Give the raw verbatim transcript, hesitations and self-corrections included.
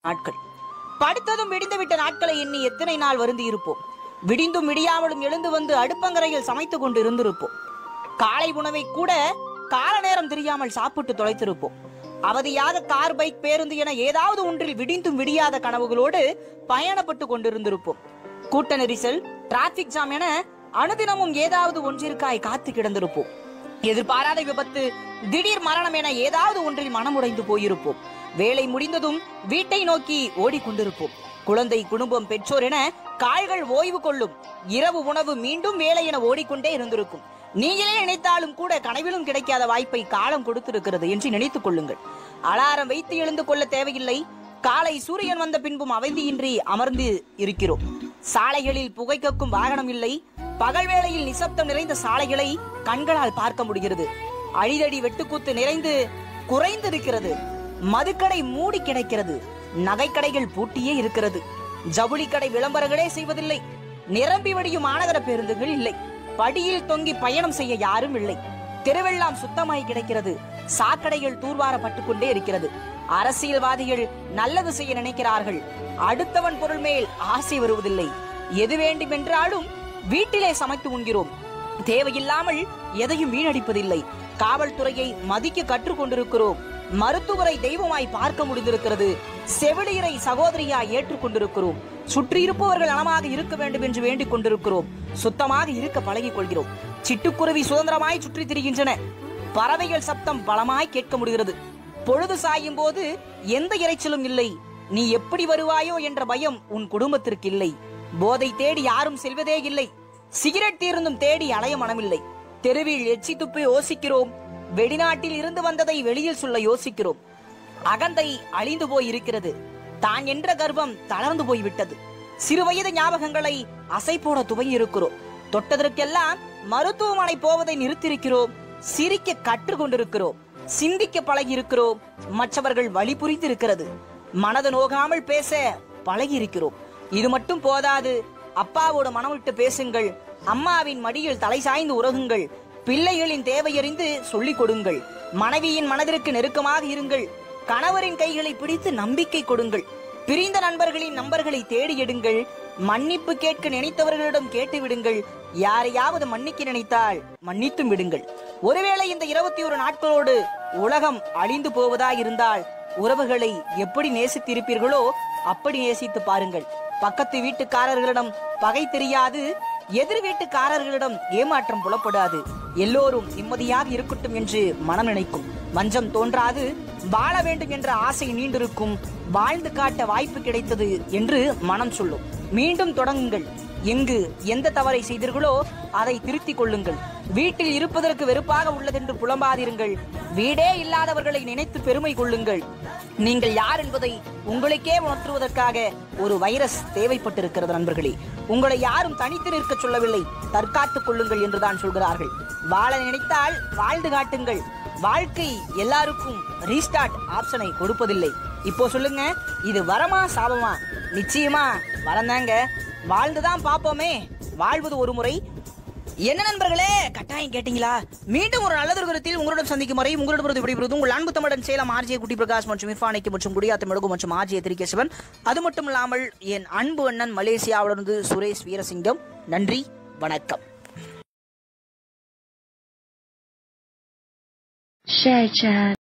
நாட்கள். படித்ததும் விடிந்துவிட்ட நாட்களை எண்ணி எத்தனை நாள் வருந்தி இருப்போம். விடிந்தும் விடியாமலும் எழுந்து வந்து அடுப்பங்கரையில் சமைத்துக் கொண்டு இருந்திருப்போம். காலை உணவை கூட கால நேரம் தெரியாமல் சாப்பிட்டு தொலைத்திருப்போம். அவதியாக கார், பைக், பேருந்து என ஏதாவது ஒன்றில் விடிந்தும் விடியாத கனவுகளோடு பயணப்பட்டு கொண்டிருந்திருப்போம். கூட்ட நெரிசல், டிராபிக் ஜாம் என அனுதினமும் ஏதாவது ஒன்றிற்காய் காத்து கிடந்திருப்போம். எதிர்பாராத விபத்து, திடீர் மரணம் என ஏதாவது ஒன்றில் மனமுடைந்து போயிருப்போம். வேலை முடிந்ததும் வீட்டை நோக்கி ஓடிக்கொண்டிருப்போம். குழந்தை, குடும்பம், பெற்றோர் என கால்கள் ஓய்வு கொள்ளும். இரவு உணவு, மீண்டும் வேலை என ஓடிக்கொண்டே இருந்திருக்கும். நீங்களே நினைத்தாலும் கூட கனவிலும் கிடைக்காத வாய்ப்பை காலம் கொடுத்திருக்கிறது என்று நினைத்துக் கொள்ளுங்கள். அலாரம் வைத்து எழுந்து கொள்ள தேவையில்லை. காலை சூரியன் வந்த பின்பும் அவதியின்றி அமர்ந்து இருக்கிறோம். சாலைகளில் புகை கக்கும் வாகனம் இல்லை. பகல் வேளையில் நிசப்தம் நிறைந்த சாலைகளை கண்களால் பார்க்க முடிகிறது. அழிதடி வெட்டுக்கூத்து நிறைந்து குறைந்திருக்கிறது. மதுக்கடை மூடி கிடைக்கிறது. நகைக்கடைகள் பூட்டியே இருக்கிறது. ஜவுளி கடை விளம்பரங்களே செய்வதில்லை. நிரம்பி வடியும் மாநகர பேருந்துகள் இல்லை. படியில் தொங்கி பயணம் செய்ய யாரும் இல்லை. தெருவெல்லாம் சுத்தமாய் கிடைக்கிறது. சாக்கடைகள் தூர்வாரப்பட்டுக் கொண்டே இருக்கிறது. அரசியல்வாதிகள் நல்லது செய்ய நினைக்கிறார்கள். அடுத்தவன் பொருள் மேல் ஆசை வருவதில்லை. எது வேண்டும் என்றாலும் வீட்டிலே சமைத்து உண்கிறோம். தேவையில்லாமல் எதையும் வீணடிப்பதில்லை. காவல்துறையை மதிக்க கற்றுக் கொண்டிருக்கிறோம். மருத்துவரை தெய்வமாய் பார்க்க முடிந்திருக்கிறது. செவிலியரை சகோதரியாய் ஏற்றுக் கொண்டிருக்கிறோம். சுற்றி இருப்பவர்கள் நலமாக இருக்க வேண்டும் என்று வேண்டிக் கொண்டிருக்கிறோம். சுத்தமாக இருக்க பழகிக் கொள்கிறோம். சிட்டுக்குருவி சுதந்திரமாய் சுற்றி திரிகின்றன. பறவைகள் சப்தம் பலமாய் கேட்க முடிகிறது. பொழுது சாயும் போது எந்த இறைச்சலும் இல்லை. நீ எப்படி வருவாயோ என்ற பயம் உன் குடும்பத்திற்கு இல்லை. போதை தேடி யாரும் செல்வதே இல்லை. சிகரெட் தீர்ந்தும் தேடி அலைய மனமில்லை. தெருவில் எச்சி துப்பி யோசிக்கிறோம். வெளிநாட்டில் இருந்து வந்ததை வெளியில் சொல்ல யோசிக்கிறோம். அகந்தை அழிந்து போய் இருக்கிறது. தான் என்ற கர்வம் தளர்ந்து போய்விட்டது. சிறுவயது ஞாபகங்களை அசை போட துவங்கி இருக்கிறோம். தொட்டதற்கெல்லாம் மருத்துவமனை போவதை நிறுத்தியிருக்கிறோம். சிரிக்க கற்றுக் கொண்டிருக்கிறோம். சிந்திக்க பழகி இருக்கிறோம். மற்றவர்கள் வழி புரிந்து இருக்கிறது. மனது நோகாமல் பேச பழகி இருக்கிறோம். இது மட்டும் போதாது. அப்பாவோடு மனம் விட்டு பேசுங்கள். அம்மாவின் மடியில் தலை சாய்ந்து உறகுங்கள். பிள்ளைகளின் தேவையறிந்து சொல்லிக் கொடுங்கள். மனைவியின் மனதிற்கு நெருக்கமாக இருங்கள். கணவரின் கைகளை பிடித்து நம்பிக்கை கொடுங்கள். பிரிந்த நண்பர்களின் நம்பர்களை தேடி எடுங்கள். மன்னிப்பு கேட்க நினைத்தவர்களிடம் கேட்டு விடுங்கள். யாரையாவது மன்னிக்க நினைத்தால் மன்னித்தும் விடுங்கள். ஒருவேளை இந்த இருபத்தி ஒரு நாட்களோடு உலகம் அழிந்து போவதா இருந்தால் உறவுகளை எப்படி நேசித்திருப்பீர்களோ அப்படி நேசித்து பாருங்கள். பக்கத்து வீட்டுக்காரர்களிடம் பகை தெரியாது. எதிர் வீட்டுக்காரர்களிடம் ஏமாற்றம் புலப்படாது. எல்லோரும் நிம்மதியாக இருக்கட்டும் என்று மனம் நினைக்கும். வஞ்சம் தோன்றாது. வாழ வேண்டும் என்ற ஆசை நீண்டிருக்கும். வாழ்ந்து காட்ட வாய்ப்பு கிடைத்தது என்று மனம் சொல்லும். மீண்டும் தொடங்குங்கள். எங்கு எந்த தவறை செய்தீர்களோ அதை திருத்திக் கொள்ளுங்கள். வீட்டில் இருப்பதற்கு வெறுப்பாக உள்ளதென்று புலம்பாதிருங்கள். வீடே இல்லாதவர்களை நினைத்து பெருமை கொள்ளுங்கள். நீங்கள் யார் என்பதை உங்களுக்கே உணர்த்துவதற்காக ஒரு வைரஸ் தேவைப்பட்டிருக்கிறது நண்பர்களே. உங்களை யாரும் தனித்து நிற்க சொல்லவில்லை. தற்காத்துக் கொள்ளுங்கள் என்றுதான் சொல்கிறார்கள். வாழ நினைத்தால் வாழ்ந்து காட்டுங்கள். வாழ்க்கை எல்லாருக்கும் ரீஸ்டார்ட் ஆப்ஷனை கொடுப்பதில்லை. இப்போ சொல்லுங்க, இது வரமா சாபமா? நிச்சயமா வரந்தாங்க. வாழ்ந்துதான் பாப்போமே. வாழ்வது ஒரு முறை. என்ன நண்பர்களே, கட்டாயம் கேட்டீங்களா? மீண்டும் ஒரு நல்லதொரு கருத்தில் உங்களுடன் சந்திக்கும் வரை உங்களிடம் விடைபெறுவது உங்கள் அன்பு தமிழன் சேலம் ஆர்ஜே குட்டி பிரகாஷ் மற்றும் இர்ஃபானிக்கு மற்றும் குடியாத்த மெழுகு மற்றும் ஆர்ஜே திரிகேசவன். அது மட்டும் இல்லாமல் என் அன்பு அண்ணன் மலேசியாவிலிருந்து சுரேஷ் வீரசிங்கம். நன்றி, வணக்கம். Share chat.